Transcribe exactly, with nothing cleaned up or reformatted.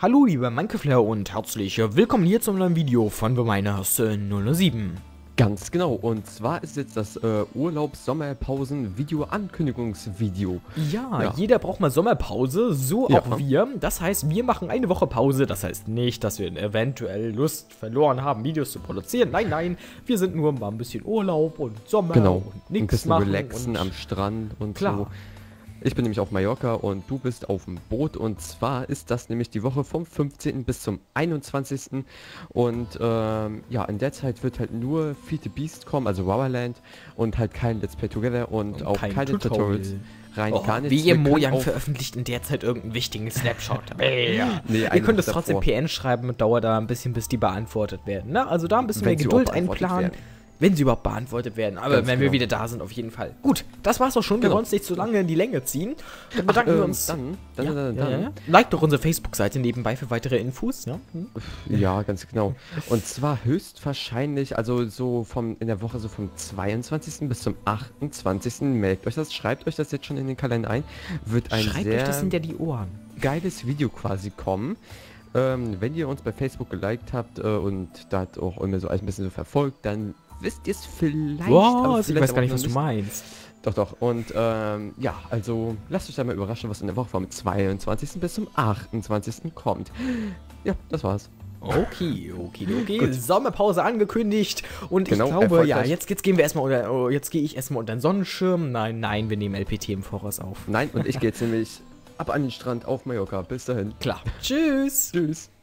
Hallo liebe Minecraft-Player und herzlich willkommen hier zum neuen Video von The Miners null null sieben. Ganz genau, und zwar ist jetzt das äh, Urlaubs-Sommerpausen-Video-Ankündigungsvideo. Ja, Ja. jeder braucht mal Sommerpause, so Ja. auch wir. Das heißt, wir machen eine Woche Pause. Das heißt nicht, dass wir eventuell Lust verloren haben, Videos zu produzieren. Nein, nein, wir sind nur mal ein bisschen Urlaub und Sommer Genau, und ein nichts bisschen machen. relaxen und am Strand und klar. so. Ich bin nämlich auf Mallorca und du bist auf dem Boot, und zwar ist das nämlich die Woche vom fünfzehnten bis zum einundzwanzigsten Und ähm, ja, in der Zeit wird halt nur Feed the Beast kommen, also Wawaland, und halt kein Let's Play Together und, Und auch kein keine Tutorial. Tutorials. Rein Oh, gar nichts. wie ihr Wir können Mojang auch- veröffentlicht in der Zeit irgendeinen wichtigen Snapshot. Ja. Nee, Ihr eine könnt es Woche trotzdem davor. P N schreiben und dauert da ein bisschen, bis die beantwortet werden. Ne? Also da ein bisschen Wenn mehr sie Geduld überhaupt beantwortet einplanen. werden. Wenn sie überhaupt beantwortet werden. Aber Ganz wenn wir genau. wieder da sind, auf jeden Fall. Gut, das war's auch schon. Wir Genau. wollen uns nicht zu lange in die Länge ziehen. Dann bedanken wir ähm, uns. Dann, dann, ja, dann, ja, dann. ja, ja. Like doch unsere Facebook-Seite nebenbei für weitere Infos. Ja? Hm? Ja, ganz genau. Und zwar höchstwahrscheinlich, also so vom in der Woche so vom zweiundzwanzigsten bis zum achtundzwanzigsten Merkt euch das, schreibt euch das jetzt schon in den Kalender ein, wird ein Schreibt sehr euch das hinter die Ohren. geiles Video quasi kommen. Ähm, wenn ihr uns bei Facebook geliked habt äh, und da hat auch immer so alles ein bisschen so verfolgt, dann wisst ihr es vielleicht. aber Was? Ich vielleicht weiß gar auch nicht, noch was du meinst. Doch, doch. Und ähm, ja, also lasst euch da mal überraschen, was in der Woche vom zweiundzwanzigsten bis zum achtundzwanzigsten kommt. Ja, das war's. Okay, okay, okay. Gut. Sommerpause angekündigt und Genau, ich glaube, ja, erfolgreich. jetzt, jetzt gehen wir erstmal unter, oh, jetzt gehe ich erstmal unter den Sonnenschirm. Nein, nein, wir nehmen L P T im Voraus auf. Nein, und ich gehe jetzt nämlich ab an den Strand auf Mallorca. Bis dahin. Klar. Tschüss. Tschüss.